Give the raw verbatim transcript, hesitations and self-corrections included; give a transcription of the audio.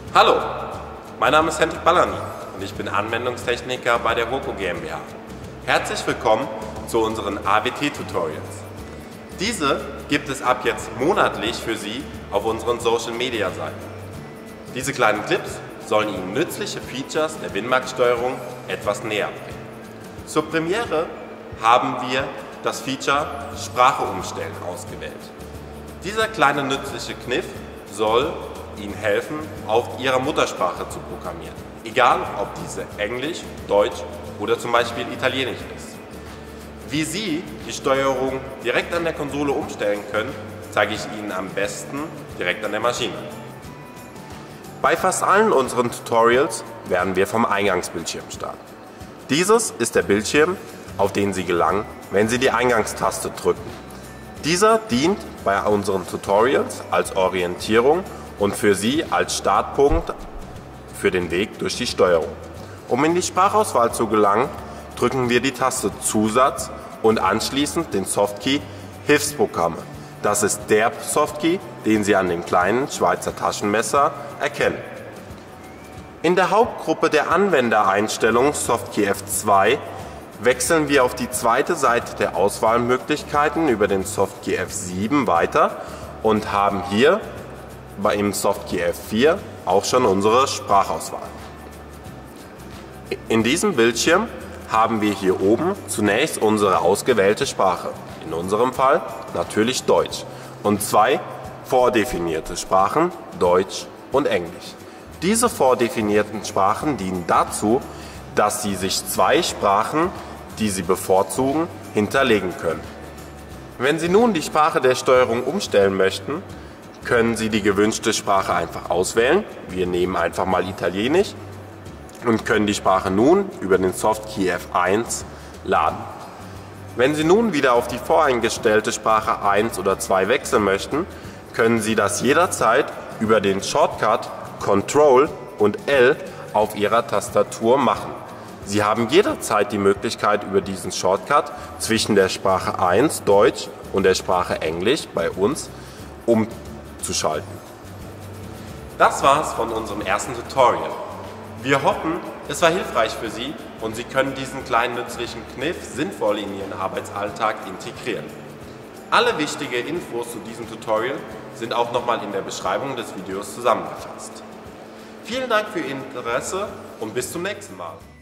Hallo, mein Name ist Hendrik Ballani und ich bin Anwendungstechniker bei der Hurco GmbH. Herzlich willkommen zu unseren A W T-Tutorials. Diese gibt es ab jetzt monatlich für Sie auf unseren Social-Media-Seiten. Diese kleinen Clips sollen Ihnen nützliche Features der Windmarktsteuerung etwas näher bringen. Zur Premiere haben wir das Feature Sprache umstellen ausgewählt. Dieser kleine nützliche Kniff soll Ihnen helfen, auf Ihrer Muttersprache zu programmieren. Egal, ob diese Englisch, Deutsch oder zum Beispiel Italienisch ist. Wie Sie die Steuerung direkt an der Konsole umstellen können, zeige ich Ihnen am besten direkt an der Maschine. Bei fast allen unseren Tutorials werden wir vom Eingangsbildschirm starten. Dieses ist der Bildschirm, auf den Sie gelangen, wenn Sie die Eingangstaste drücken. Dieser dient bei unseren Tutorials als Orientierung und für Sie als Startpunkt für den Weg durch die Steuerung. Um in die Sprachauswahl zu gelangen, drücken wir die Taste Zusatz und anschließend den Softkey Hilfsprogramme. Das ist der Softkey, den Sie an dem kleinen Schweizer Taschenmesser erkennen. In der Hauptgruppe der Anwendereinstellungen Softkey F zwei wechseln wir auf die zweite Seite der Auswahlmöglichkeiten über den Softkey F sieben weiter und haben hier bei im Softkey F vier auch schon unsere Sprachauswahl. In diesem Bildschirm haben wir hier oben zunächst unsere ausgewählte Sprache, in unserem Fall natürlich Deutsch, und zwei vordefinierte Sprachen, Deutsch und Englisch. Diese vordefinierten Sprachen dienen dazu, dass Sie sich zwei Sprachen, die Sie bevorzugen, hinterlegen können. Wenn Sie nun die Sprache der Steuerung umstellen möchten, können Sie die gewünschte Sprache einfach auswählen. Wir nehmen einfach mal Italienisch und können die Sprache nun über den Softkey F eins laden. Wenn Sie nun wieder auf die voreingestellte Sprache eins oder zwei wechseln möchten, können Sie das jederzeit über den Shortcut Control und L auf Ihrer Tastatur machen. Sie haben jederzeit die Möglichkeit, über diesen Shortcut zwischen der Sprache eins, Deutsch, und der Sprache Englisch bei uns umzuschalten. Das war's von unserem ersten Tutorial. Wir hoffen, es war hilfreich für Sie und Sie können diesen kleinen nützlichen Kniff sinnvoll in Ihren Arbeitsalltag integrieren. Alle wichtigen Infos zu diesem Tutorial sind auch nochmal in der Beschreibung des Videos zusammengefasst. Vielen Dank für Ihr Interesse und bis zum nächsten Mal.